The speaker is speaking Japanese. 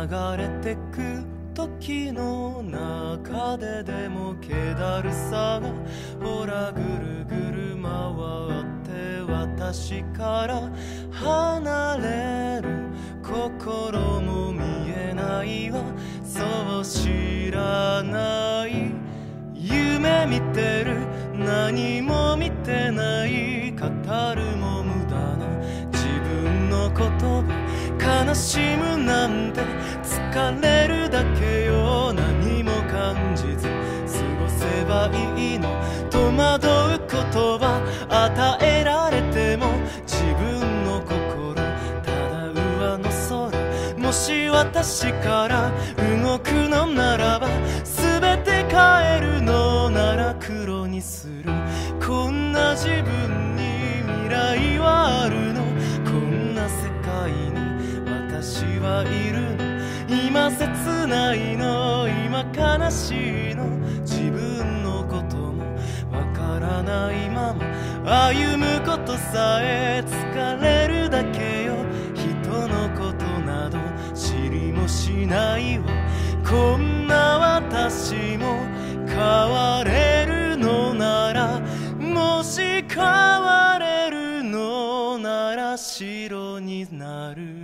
れてく時の中ででも気だるさがほらぐるぐる回って私から離れる心も見えないわそう知らない夢見てる何も見てない語るも無駄な自分の言葉悲しむなんて疲れるだけよ何も感じず過ごせばいいの戸惑う言葉与えられても自分の心ただ上の空もし私から動くのならば全て変えるのなら黒にするこんな自分に未来はあるのこんな世界に私はいるの今切ないの今悲しいの自分のこともわからないまま歩むことさえ疲れるだけよ人のことなど知りもしないわこんな私も変われるのならもし変われるのなら白になる